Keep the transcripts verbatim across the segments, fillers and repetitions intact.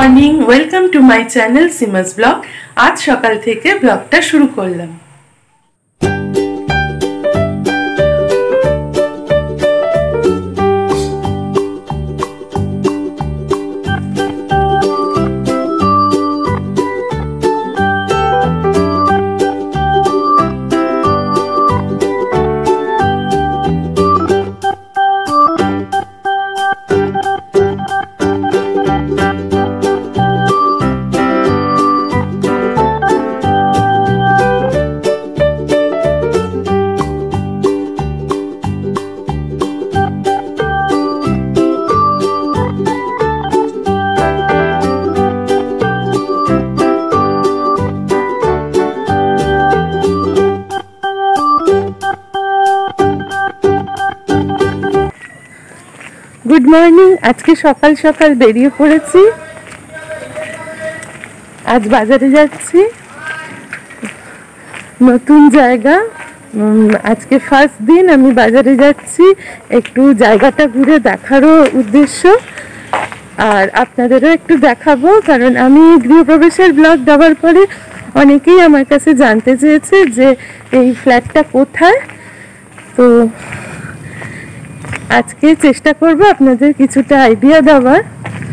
Morning, welcome to my channel Sima's blog. আজ সকাল থেকে ব্লগটা শুরু করলাম। Good morning. আজকে সকাল সকাল বেরিয়ে পড়েছি। আজ বাজারে যাচ্ছি, নতুন জায়গা। আজকে ফার্স্ট দিন আমি বাজারে যাচ্ছি, একটু জায়গাটা ঘুরে দেখারও উদ্দেশ্য, আর আপনাদেরও একটু দেখাবো। কারণ আমি গৃহপ্রবেশের ব্লগ দেওয়ার পরে অনেকেই আমার কাছে জানতে চেয়েছে যে এই ফ্ল্যাটটা কোথায়। তো আজকে চেষ্টা করব আপনাদের কিছুটা আইডিয়া দেওয়ার।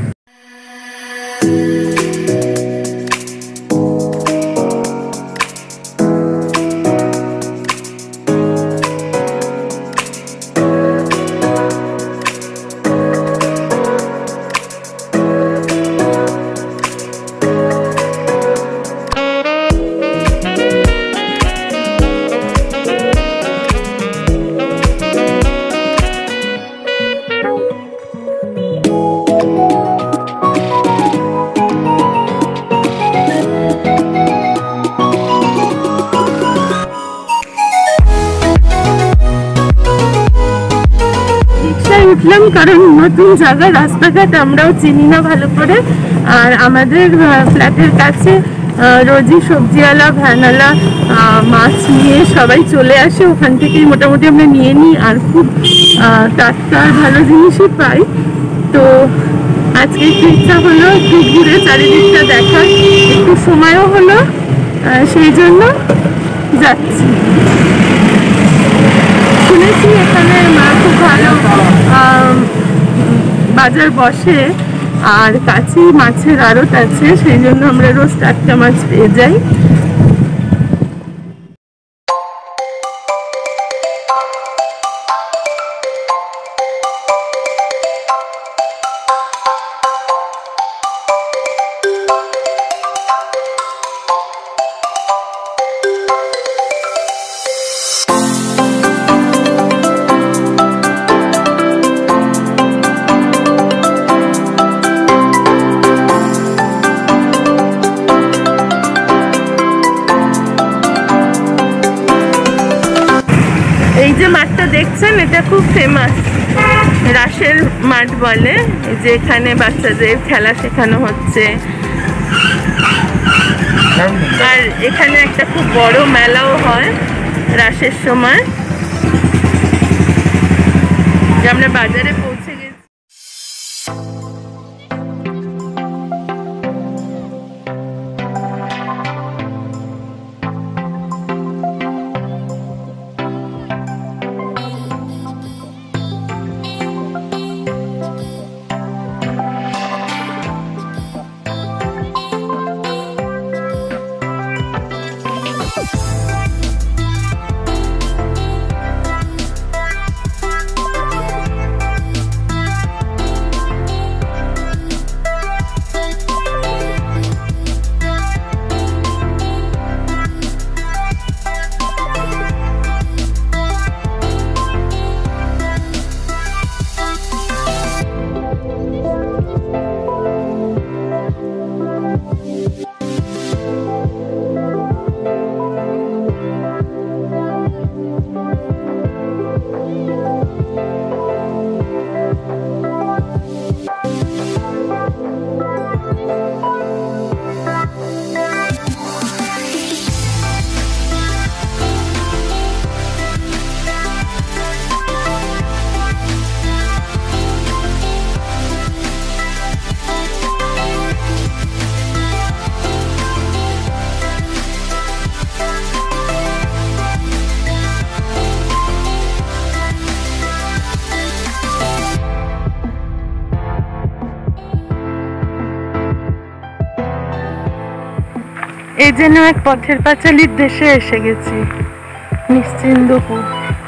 উঠলাম কারণ নতুন জায়গা, রাস্তাঘাট আমরাও চিনি না ভালো করে। আর আমাদের ফ্ল্যাটের কাছে রোজই সবজিওয়ালা, ভ্যানওয়ালা মাছ নিয়ে সবাই চলে আসে, ওখান থেকেই মোটামুটি আমরা নিয়ে নিই, আর খুব টাটকা ভালো জিনিসই পাই। তো আজকে একটু ইচ্ছা হলো একটু ঘুরে চারিদিকটা দেখার, একটু সময়ও হলো, সেই জন্য যাচ্ছি। শুনেছি এখানে খুব ভালো বাজার বসে, আর কাছেই মাছের আড়ত আছে, সেই জন্য আমরা রোজ টাটকা মাছ পেয়ে যাই। এই যে মাঠটা দেখছেন, এটা খুব ফেমাস, রাসের মাঠ বলে। যে এখানে বাচ্চাদের খেলা শেখানো হচ্ছে, আর এখানে একটা খুব বড় মেলাও হয় রাসের সময়। আমরা বাজারে পৌঁছে গেছি। এই যেন এক পথের পাঁচালীর দেশে এসে গেছি, নিশ্চিন্দপুর।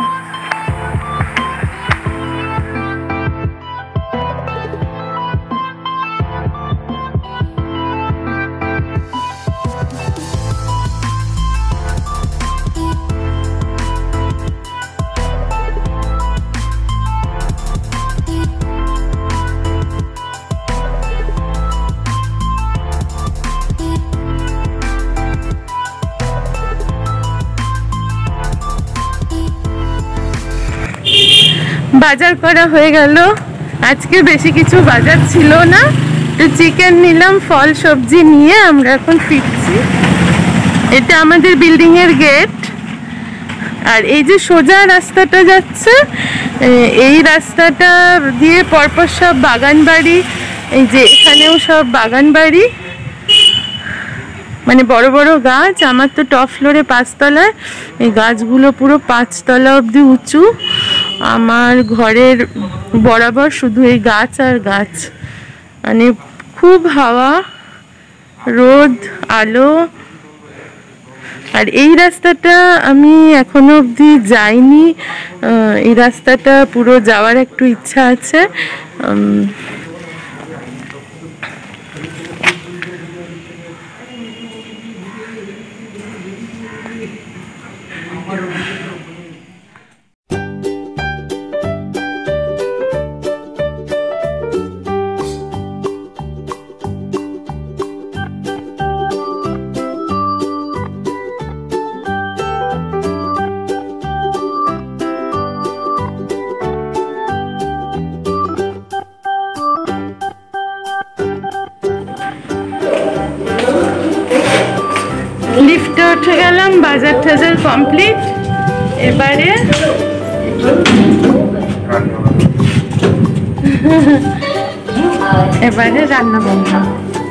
বাজার করা হয়ে গেল। আজকে বেশি কিছু বাজার ছিল না, তো চিকেন নিলাম, ফল সবজি নিয়ে আমরা এখন ফিরছি। এটা আমাদের বিল্ডিং এর গেট। আর এই যে সোজা রাস্তাটা যাচ্ছে, এই রাস্তাটা দিয়ে পরপর সব বাগান বাড়ি। এই যে এখানেও সব বাগান বাড়ি, মানে বড় বড় গাছ। আমার তো টপ ফ্লোরে পাঁচতলায়, এই গাছগুলো পুরো পাঁচতলা অবধি উঁচু। আমার ঘরের বরাবর শুধু এই গাছ আর গাছ, মানে খুব হাওয়া, রোদ, আলো। আর এই রাস্তাটা আমি এখনো অবধি যাইনি, এই রাস্তাটা পুরো যাওয়ার একটু ইচ্ছা আছে। লিফটে উঠে গেলাম, বাজার টাজার কমপ্লিট। এবারে এবারে রান্না বান্না।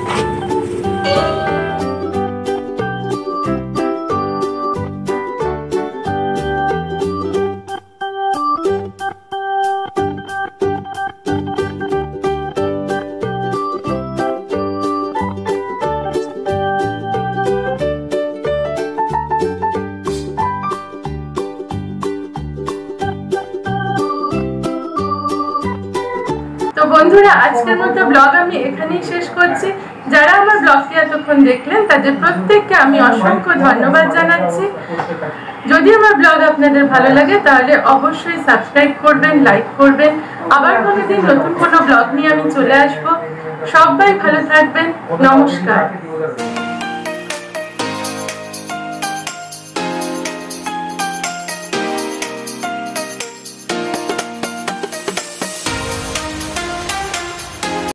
তো বন্ধুরা, আজকের মতো ব্লগ আমি এখানেই শেষ করছি। যারা আমার ব্লগটি এতক্ষণ দেখলেন তাদের প্রত্যেককে আমি অসংখ্য ধন্যবাদ জানাচ্ছি। যদি আমার ব্লগ আপনাদের ভালো লাগে তাহলে অবশ্যই সাবস্ক্রাইব করবেন, লাইক করবেন। আবার কোনোদিন নতুন কোনো ব্লগ নিয়ে আমি চলে আসবো। সবাই ভালো থাকবেন। নমস্কার।